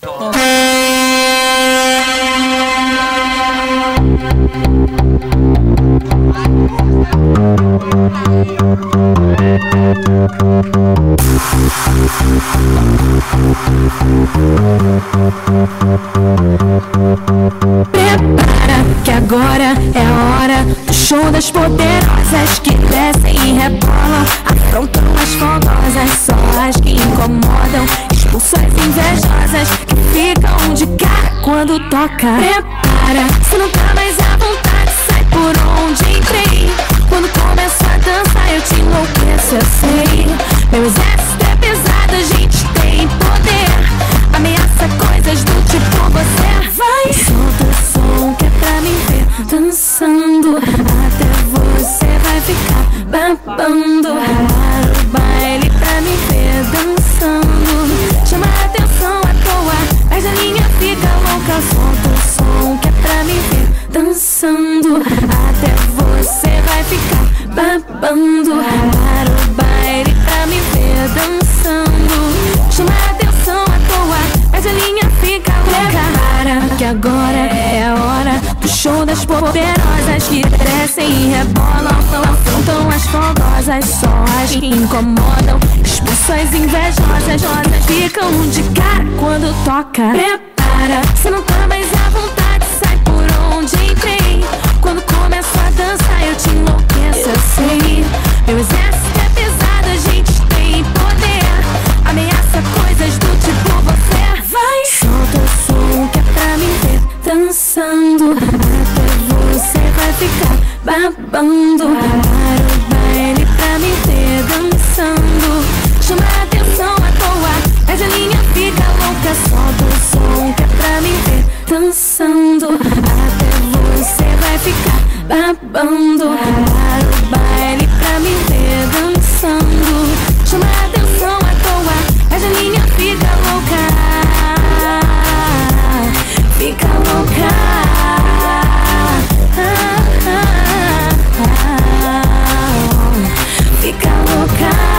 Prepara que agora é a hora do show das poderosas que descem e rebolam, afrontam as fogosas, só as que incomodam, expulsam as invejosas que ficam de cara quando toca. Prepara, se não tá mais à vontade, sai por onde entrei. Quando começo a dançar eu te enlouqueço, eu sei. Meu exército é pesado, a gente tem poder, ameaça coisas do tipo você. Vai, solta o som que é pra me ver dançando, até você vai ficar babando. Para o baile pra me ver dançando, chama a atenção à toa, mas a linha fica louca. Solta o som que é pra me ver dançando, até você vai ficar babando. Para o baile pra me ver dançando, chama a atenção à toa, mas a linha fica louca. Para que agora é a hora do show das poderosas que descem e rebolam, afrontam as fogosas, só as que incomodam, expulsam as invejosas, ficam de cara quando toca. Prepara, se não tá mais à vontade, sai por onde entrei. Quando começo a dançar eu te enlouqueço, eu sei. Meu exército é pesado, a gente tem poder, ameaça coisas do tipo você. Vai, solta o som que é pra me ver dançando, até você vai ficar babando. Para o baile pra me ver dançando, chama a atenção à toa, mas a linha fica louca. Solta o som que é pra me ver dançando, até você vai ficar babando. Para o baile pra me ver dançando, chama a atenção à toa, mas a linha fica louca, fica louca. Fica louca.